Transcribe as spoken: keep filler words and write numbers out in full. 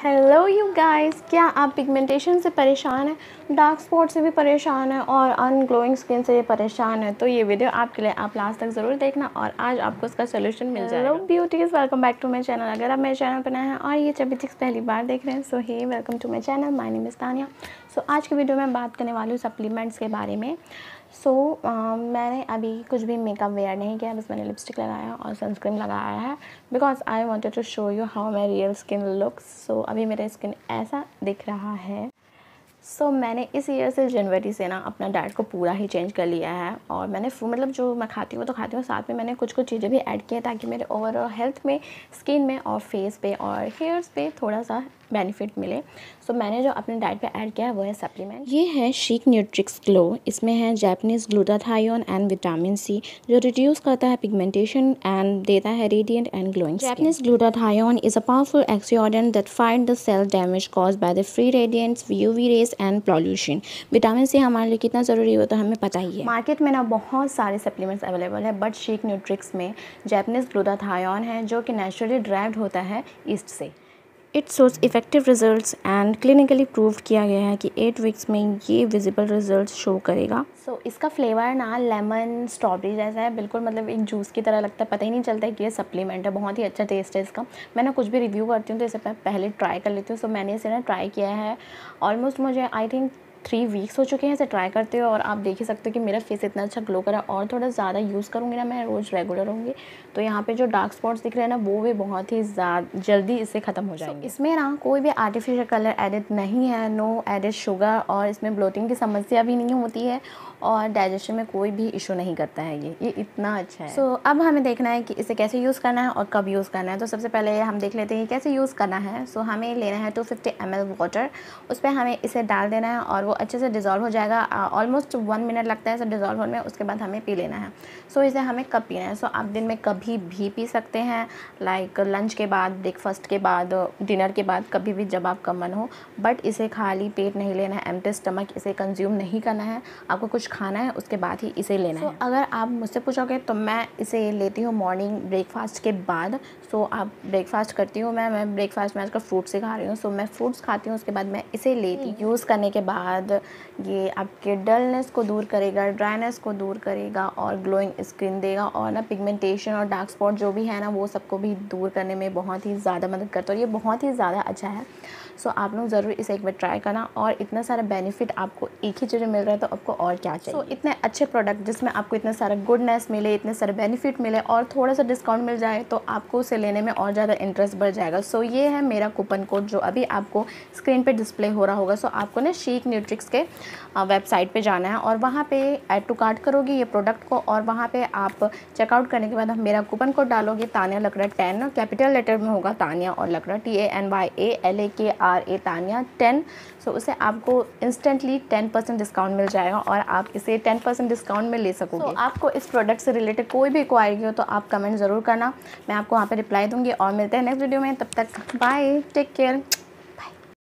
Hello you guys, क्या आप pigmentation से परेशान हैं, डार्क स्पॉट से भी परेशान हैं और अनग्लोइंग स्किन से परेशान हैं? तो ये वीडियो आपके लिए, आप लास्ट तक ज़रूर देखना और आज आपको उसका सोल्यूशन मिल जाएगा। Hello beauties, welcome back to my channel. अगर आप मेरे चैनल पर नए हैं और ये जब तक पहली बार देख रहे हैं, so hey welcome to my channel, my name is Tania. So आज की वीडियो में बात करने वाली हूँ सप्लीमेंट्स के बारे में। सो so, uh, मैंने अभी कुछ भी मेकअप वेयर नहीं किया, बस मैंने लिपस्टिक लगाया और सनस्क्रीन लगाया है because I wanted to show you how my real skin looks. So अभी मेरा स्किन ऐसा दिख रहा है। सो so, मैंने इस ईयर से जनवरी से ना अपना डाइट को पूरा ही चेंज कर लिया है और मैंने मतलब जो मैं खाती हूँ तो खाती हूँ, साथ में मैंने कुछ कुछ चीज़ें भी ऐड की हैं ताकि मेरे ओवरऑल हेल्थ में, स्किन में और फेस पे और हेयर्स पे थोड़ा सा बेनिफिट मिले। सो so, मैंने जो अपने डाइट पे ऐड किया है वो है सप्लीमेंट। ये है शीक न्यूट्रिक्स ग्लो। इसमें है Japanese glutathione and vitamin C जो रिड्यूस करता है पिगमेंटेशन एंड देता है radiant and glowing. Japanese glutathione is a powerful accident that fight the cell damage cause by the free radiants, UV rays and pollution. Vitamin C हमारे लिए कितना ज़रूरी होता है हमें पता ही है। मार्केट में ना बहुत सारे सप्लीमेंट्स अवेलेबल है, बट शीक न्यूट्रिक्स में जैपनीज़ ग्लूटाथायोन है जो कि नेचुरली ड्राइव्ड होता है ईस्ट से। It shows effective results and clinically prove किया गया है कि एट वीक्स में ये विजिबल रिजल्ट्स शो करेगा। सो so, इसका फ्लेवर ना लेमन स्ट्रॉबेरी जैसा है, बिल्कुल मतलब एक जूस की तरह लगता है, पता ही नहीं चलता है कि ये सप्लीमेंट है। बहुत ही अच्छा टेस्ट है इसका। मैं ना कुछ भी रिव्यू करती हूँ तो इसे पहले ट्राई कर लेती हूँ। सो so, मैंने इसे ना ट्राई किया है ऑलमोस्ट, मुझे आई थिंक थ्री वीक्स हो चुके हैं इसे ट्राई करते हो और आप देख ही सकते हो कि मेरा फेस इतना अच्छा ग्लो करा। और थोड़ा ज़्यादा यूज़ करूँगी ना, मैं रोज़ रेगुलर होंगी तो यहाँ पे जो डार्क स्पॉट्स दिख रहे हैं ना वो भी बहुत ही ज़्यादा जल्दी इससे ख़त्म हो जाएंगे। so, इसमें ना कोई भी आर्टिफिशियल कलर एडिट नहीं है, नो एडिड शुगर, और इसमें ब्लोटिंग की समस्या भी नहीं होती है और डाइजेशन में कोई भी इशू नहीं करता है। ये ये इतना अच्छा है। सो so, अब हमें देखना है कि इसे कैसे यूज़ करना है और कब यूज़ करना है। तो सबसे पहले हम देख लेते हैं कैसे यूज़ करना है। सो so, हमें लेना है two fifty m l water, उस पर हमें इसे डाल देना है और वो अच्छे से डिज़ोल्व हो जाएगा। ऑलमोस्ट वन मिनट लगता है इसे डिज़ोल्व होने में, उसके बाद हमें पी लेना है। सो so, इसे हमें कब पीना है? सो so, आप दिन में कभी भी पी सकते हैं, लाइक लंच के बाद, ब्रेकफास्ट के बाद, डिनर के बाद, कभी भी जब आपका मन हो। बट इसे खाली पेट नहीं लेना है, एम्प्टी स्टमक इसे कंज्यूम नहीं करना है। आपको कुछ खाना है उसके बाद ही इसे लेना so, है। अगर आप मुझसे पूछोगे तो मैं इसे लेती हूँ मॉर्निंग ब्रेकफास्ट के बाद। सो so, आप ब्रेकफास्ट करती हूँ मैं मैं ब्रेकफास्ट में आजकल फ्रूट से खा रही हूँ। सो so, मैं फ्रूट्स खाती हूँ, उसके बाद मैं इसे लेती हूँ। यूज़ करने के बाद ये आपके डलनेस को दूर करेगा, ड्राइनेस को दूर करेगा और ग्लोइंग स्किन देगा और ना पिगमेंटेशन और डार्क स्पॉट जो भी है ना वो सबको भी दूर करने में बहुत ही ज़्यादा मदद करता है और ये बहुत ही ज़्यादा अच्छा है। सो so, आप लोग ज़रूर इसे एक बार ट्राई करना। और इतना सारा बेनिफिट आपको एक ही चीज़ मिल रहा है तो आपको और क्या चाहिए। सो so, इतने अच्छे प्रोडक्ट जिसमें आपको इतना सारा गुडनेस मिले, इतने सारे बेनिफिट मिले और थोड़ा सा डिस्काउंट मिल जाए तो आपको उसे लेने में और ज़्यादा इंटरेस्ट बढ़ जाएगा। सो so, ये है मेरा कूपन कोड जो अभी आपको स्क्रीन पे डिस्प्ले हो रहा होगा। सो so, आपको ना शीक न्यूट्रिक्स के वेबसाइट पे जाना है और वहाँ पे ऐड टू कार्ट करोगे ये प्रोडक्ट को और वहाँ पे आप चेकआउट करने के बाद आप मेरा कूपन कोड डालोगे Tania Lakra ten, capital letter में होगा तानिया और Lakra, T A N Y A L A K R A, Tania ten. So उसे आपको इंस्टेंटली टेन परसेंट डिस्काउंट मिल जाएगा और आप इसे टेन परसेंट डिस्काउंट में ले सकोगे। so, आपको इस प्रोडक्ट से रिलेटेड कोई भी क्वायरी हो तो आप कमेंट ज़रूर करना, मैं आपको वहाँ पे रिप्लाई दूँगी और मिलते हैं नेक्स्ट वीडियो में। तब तक बाय, टेक केयर।